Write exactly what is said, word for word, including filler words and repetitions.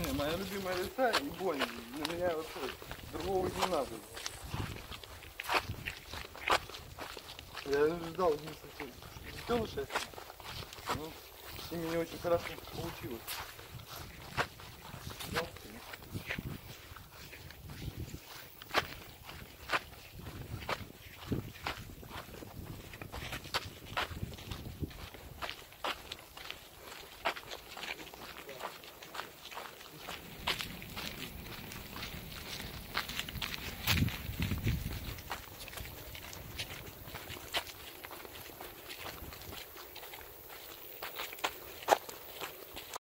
Не, моя любимая лиса и Бонни. Для меня вообще другого не надо. Я ждал детенышей. Ну, с ними не очень хорошо получилось.